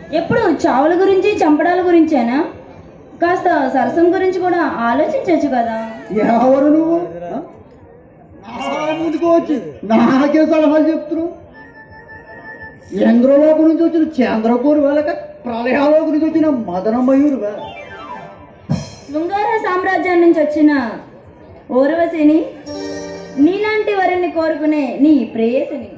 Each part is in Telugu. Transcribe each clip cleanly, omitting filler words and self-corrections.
ఎప్పుడు చావుల గురించి చంపడాల గురించేనా? కాస్త సరసం గురించి కూడా ఆలోచించవచ్చు కదా. ఎవరు నువ్వు ముందుకు వచ్చి నాకే సలహాలు చెప్తున్నావు? చంద్రలోకి నుంచి వచ్చిన చంద్రపూర్ వేళక ప్రళయాలోకి నుంచి వచ్చిన మదనమయూరు వేళ శృంగార సామ్రాజ్యం నుంచి వచ్చిన ఊర్వశిని, నీలాంటి వారిని కోరుకునే నీ ప్రేయసిని.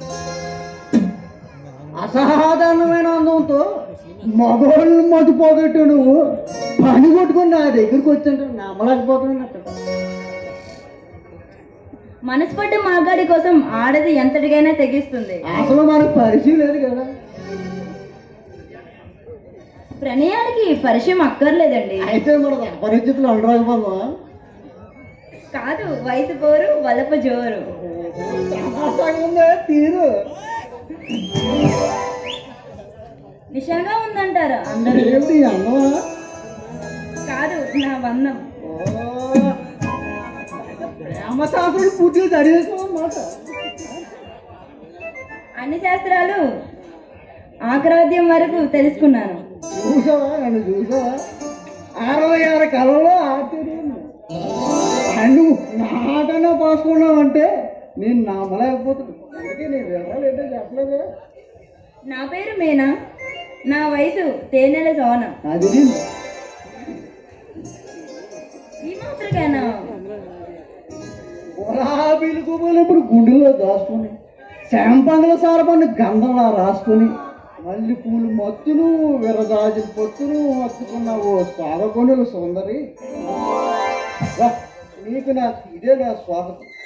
అసాధారణమైన అందంతో మగవాళ్ళని మతిపోగట్టు నువ్వు పని కొట్టుకుని నా దగ్గరికి వచ్చింటే నమ్మలేకపోతున్నాను. మనసుపడ్డ మాగాడి కోసం ఆడది ఎంతటికైనా తెగిస్తుంది. అసలు మనకు పరిచయం లేదు కదా. ప్రణయానికి పరిచయం అక్కర్లేదండి. అయితే మనకు అపరిచితులు అనరాకపోదా? కాదు, వయసు పోరు వలప జోరు. తీరు నిషాగా ఉందంటారా అందరూ? ఏమిటి అన్నమా? కాదు, నా బంధం. ప్రేమశాస్త్రులు పూర్తిగా చదివేసామన్నమాట. అన్ని శాస్త్రాలు ఆకరాధ్యం వరకు తెలుసుకున్నాను. చూసావా నన్ను చూసావా? 66 కళలో ఆశ్చర్యం. నువ్వు నాకన్నా పాసుకున్నావు అంటే నేను నమ్మలేకపోతున్నాను. అందుకే నేను వివరాలు ఏంటో చెప్పలేదు. నా పేరు మీనా, నా వయసు తేనెల సోన. అది ఈ మాత్రమేనా? గులాబీలు గుబులప్పుడు గుండెలో దాచుకొని, శాంపంగుల సారపడిన గంధంలా రాసుకొని, మళ్ళీ పూలు మత్తును విరదాజుల పొత్తును మత్తుకున్న ఓ సాగకొండలు సుందరి, నీకు ఇదే నా స్వాగతం.